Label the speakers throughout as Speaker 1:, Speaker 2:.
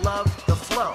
Speaker 1: love the flow.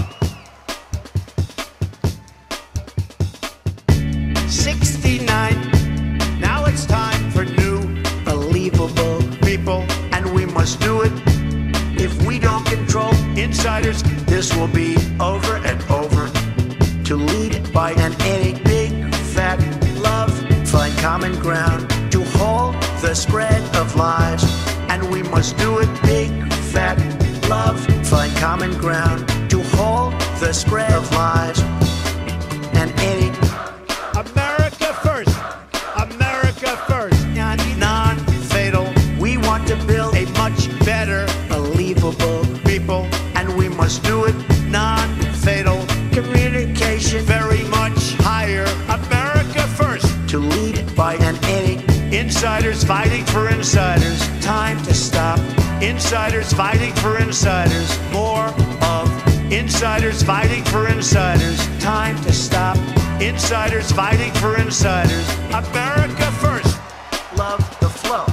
Speaker 1: 69, now it's time for new, believable people, and we must do it. If we don't control insiders, this will be over and over. To lead by an any big fat love, find common ground, to hold the spread of lies, and we must do it big fat love, find common ground, to hold the spread of lies, and any America first, America first, non-fatal. We want to build a much better, believable people, and we must do it non-fatal. Communication very much higher. America first. To lead by an any insiders fighting for insiders. Time to stop. Insiders fighting for insiders. More of insiders fighting for insiders. Time to stop. Insiders fighting for insiders. America first. Love the flow.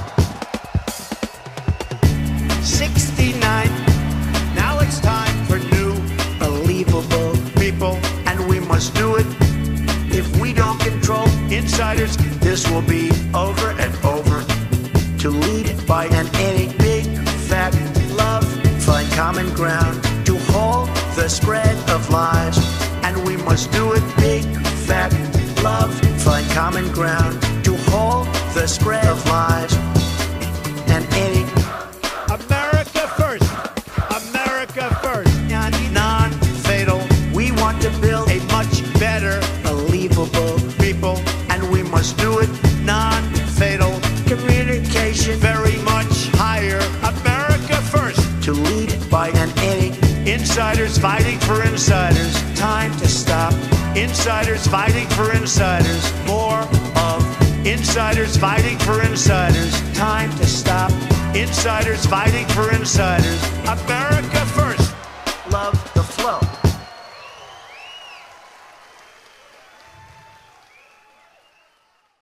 Speaker 1: 69. Now it's time for new, believable people, and we must do it. If we don't control insiders, this will be over and over. To lead by an any big fat love, find common ground, to hold the spread of lies, and we must do it big fat love, find common ground, to hold the spread of lies, and any America first, America first, non-fatal. We want to build a much better, believable people, and we must do it non-fatal. Communication very much higher. America first. To lead by an any insiders fighting for insiders. Time to stop. Insiders fighting for insiders. More of insiders fighting for insiders. Time to stop. Insiders fighting for insiders. America first. Love the flow.